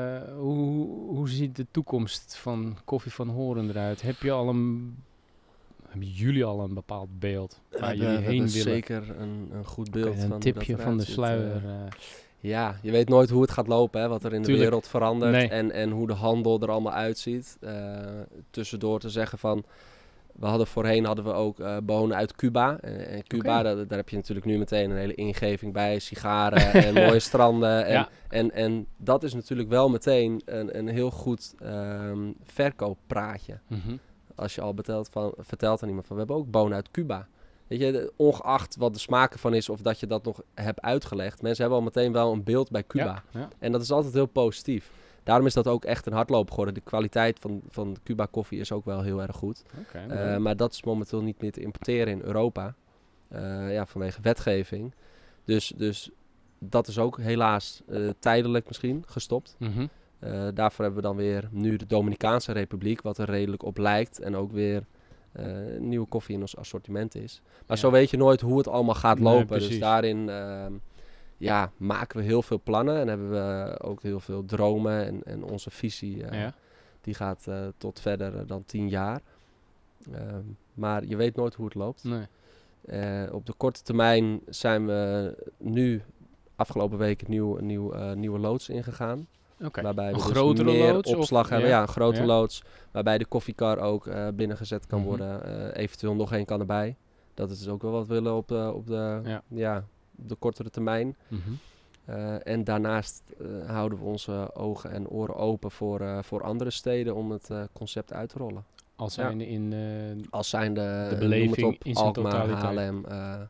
Hoe ziet de toekomst van koffie van Horen eruit? Hebben jullie al een bepaald beeld waar jullie heen willen? Zeker een goed beeld van een tipje van de sluier. Ja, je weet nooit hoe het gaat lopen, hè, wat er in de wereld verandert en hoe de handel er allemaal uitziet. Tussendoor te zeggen van... Voorheen hadden we ook bonen uit Cuba. En Cuba, daar heb je natuurlijk nu meteen een hele ingeving bij. Sigaren en mooie stranden. En dat is natuurlijk wel meteen een heel goed verkooppraatje. Als je al vertelt aan iemand van... We hebben ook bonen uit Cuba. Weet je, ongeacht wat de smaak ervan is of dat je dat nog hebt uitgelegd. Mensen hebben al meteen wel een beeld bij Cuba. Ja. En dat is altijd heel positief. Daarom is dat ook echt een hardloper geworden. De kwaliteit van Cuba koffie is ook wel heel erg goed. Maar dat is momenteel niet meer te importeren in Europa. Vanwege wetgeving. Dus dat is ook helaas tijdelijk misschien gestopt. Daarvoor hebben we dan weer nu de Dominicaanse Republiek, wat er redelijk op lijkt. En ook weer nieuwe koffie in ons assortiment is. Maar zo weet je nooit hoe het allemaal gaat lopen. Dus daarin maken we heel veel plannen. En hebben we ook heel veel dromen. En onze visie die gaat tot verder dan 10 jaar. Maar je weet nooit hoe het loopt. Nee. Op de korte termijn zijn we nu afgelopen week een nieuwe loods ingegaan. Waarbij we dus meer loods, opslag hebben. Ja, een grote loods. Waarbij de koffiekar ook binnengezet kan worden. Eventueel nog één kan erbij. Dat is dus ook wel wat we willen op de kortere termijn. En daarnaast houden we onze ogen en oren open voor andere steden om het concept uit te rollen. Als zijnde als zijnde de beleving in zijn Alkmaar, Haarlem.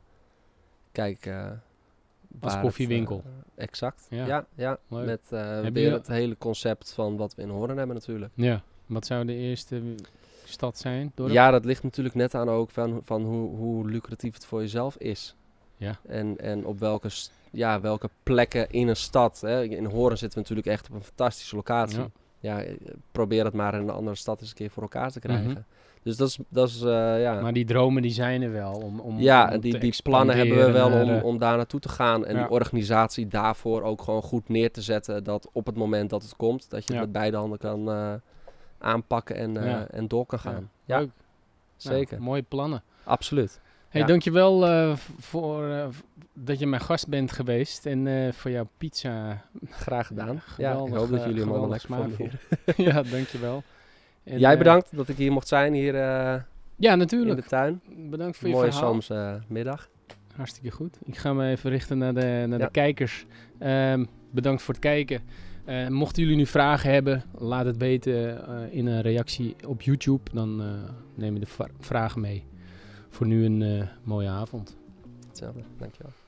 Als koffiewinkel. Exact. Ja. Met weer het hele concept van wat we in Horen hebben natuurlijk. Ja. Wat zou de eerste stad zijn, dorp? Ja, dat ligt natuurlijk net aan ook van hoe lucratief het voor jezelf is. Ja. En op welke plekken in een stad. Hè. In Hoorn zitten we natuurlijk echt op een fantastische locatie. Ja, probeer het maar in een andere stad eens een keer voor elkaar te krijgen. Mhm. Dus dat is ja. Maar die dromen die zijn er wel om die plannen hebben we wel om daar naartoe te gaan. En Ja. die organisatie daarvoor ook gewoon goed neer te zetten. Dat op het moment dat het komt, dat je het met beide handen kan aanpakken en door kan gaan. Ja, leuk. zeker. Nou, mooie plannen. Absoluut. Hey, Ja. dankjewel voor dat je mijn gast bent geweest en voor jouw pizza. Graag gedaan. Geweldig, ik hoop dat jullie hem allemaal geweldig lekker vonden. smaakvol. Ja, dankjewel. En, Jij bedankt dat ik hier mocht zijn, hier Ja, in natuurlijk. de tuin. Bedankt voor je Mooie verhaal. zomerse middag. Hartstikke goed. Ik ga me even richten naar de Ja. kijkers. Bedankt voor het kijken. Mochten jullie nu vragen hebben, laat het weten in een reactie op YouTube. Dan nemen we de vragen mee. Voor nu een mooie avond. Hetzelfde, dankjewel.